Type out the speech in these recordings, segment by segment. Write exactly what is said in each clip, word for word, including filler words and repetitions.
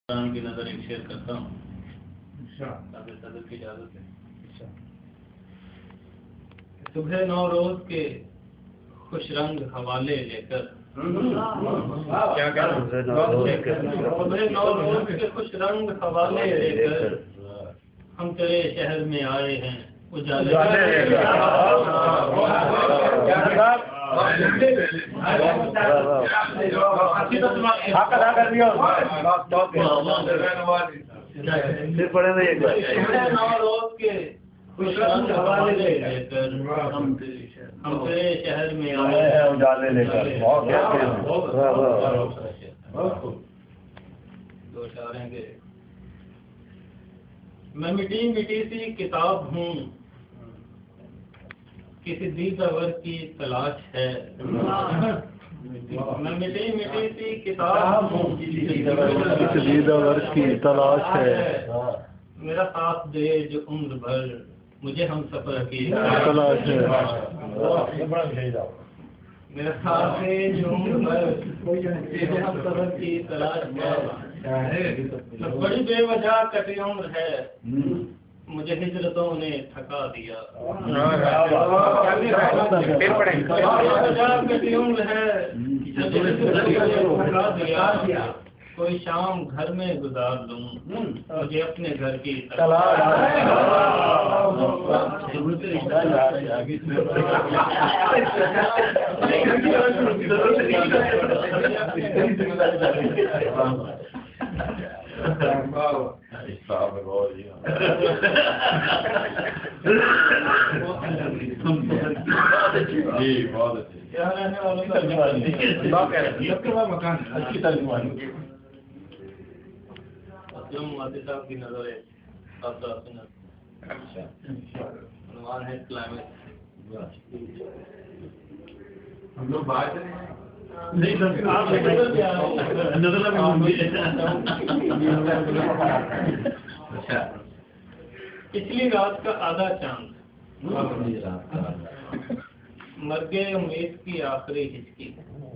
قرآن کی نظر ایک شیئر کرتا ہوں تاکہ صدر کی اجازت ہے۔ صبح نو روز کے خوش رنگ حوالے لے کر کیا کہہ رہا ہوں صبح نو روز کے خوش رنگ حوالے لے کر ہم تیرے شہر میں آئے ہیں اجالے ہم تیرے شہر میں آئے ہیں اجالے لے کر دو اشارے ہیں کہ میں مٹی مٹی سی کتاب ہوں کسی دیدور کی تلاش ہے میں مٹی مٹی سی کتاب ہوں کسی دیدور کی تلاش ہے میرا ساتھ دے جو عمر بھر مجھے ہم سفر کی تلاش ہے میرا ساتھ دے جو عمر بھر مجھے ہم سفر کی تلاش ہے بڑی بے وجہ کٹی عمر ہے مجھے ہجرتوں نے تھکا دیا کٹی عمر ہے مجھے تھکا دیا کوئی شام گھر میں گزار لوں مجھے اپنے گھر کی تلاش صاحب کی نظر ہے عنوان ہے کلائمیٹ ہم لوگ بات پچھلی رات کا آدھا چاند مرگے امید کی آخری ہچکی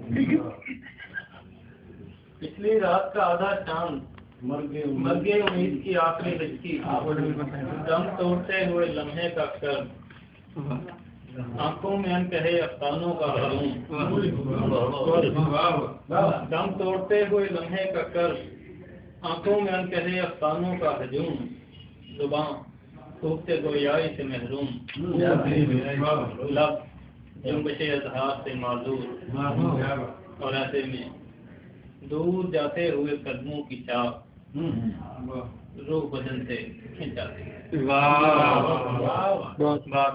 پچھلی رات کا آدھا چاند مرگے امید کی آخری ہچکی دم توڑتے ہوئے لمحے کا کرم آنکھوں میں ان کہے افسانوں کا ہجوم دم توڑتے ہوئے لمحے کا کرم آنکھوں میں ان کہے افسانوں کا ہجوم زباں خوبتے گویائی سے محروم لب جنبش اظہار سے معذور اور ایسے میں دور جاتے ہوئے قدموں کی چاک روح بدن سے کھینچ جاتی ہے بات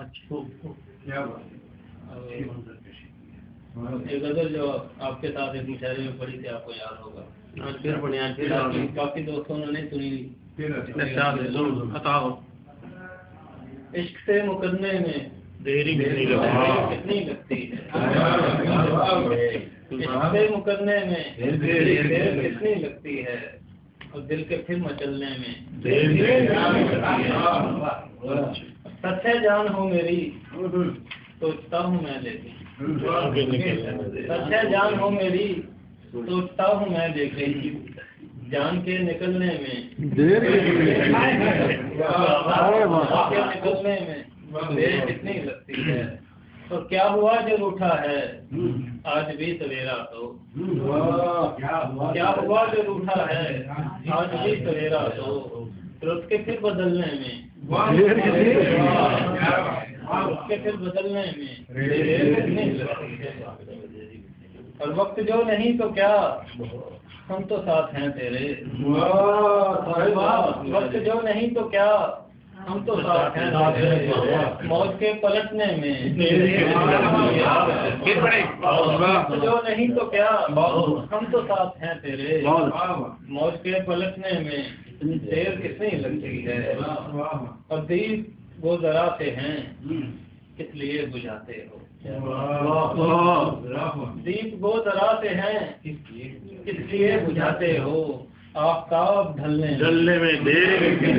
ایک غزل جو آپ کے ساتھ ایک مشاعرے میں پڑھی تھی آپ کو یاد ہوگا کافی دوستوں نے نہیں سنی عشق سے مقدمے میں دیری کتنی لگتی ہے عشق سے مقدمے میں دیر کتنی لگتی ہے اور دل کے پھر مچلنے میں سچے جان ہو میری سوچتا ہوں میں لیکن سچے جان ہو میری سوچتا ہوں میں لیکن جان کے نکلنے میں نکلنے میں دیر کتنی لگتی ہے تو کیا ہوا جو روٹھا ہے آج بھی سویرا تو کیا ہوا جو روٹھا ہے آج بھی سویرا تو رت کے پھر بدلنے میں رت کے پھر بدلنے میں دیر کتنی لگتی ہے اور وقت جو نہیں تو کیا ہم تو ساتھ ہیں تیرے وقت جو نہیں تو کیا ہم تو ساتھ ہیں موت کے پلٹنے میں وقت جو نہیں تو کیا ہم تو ساتھ ہیں تیرے موت کے پلٹنے میں دیر کتنی لگتی ہے اور دیپ وہ ذرا سے ہیں کس لیے بجھاتے ہو دیپ وہ ذرا سے ہیں کس لیے بجھاتے ہو آفتاب ڈھلنے ڈھلنے میں دیر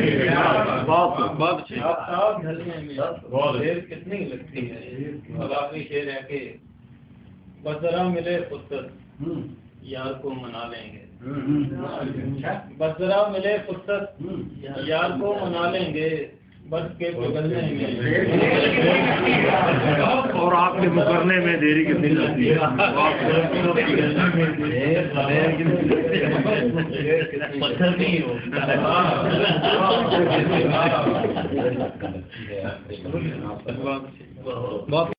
آفتاب ڈھلنے میں دیر کتنی لگتی ہے اور آخری شعر ہے کہ بس ذرا ملے فرصت یار کو منا لیں گے. بس ذرا ملے فرصت یار کو منا لیں گے بس کے پگلنے میں اور آپ کے مکرنے میں دیری کتنی لگتی ہے پتھر نہیں ہوتا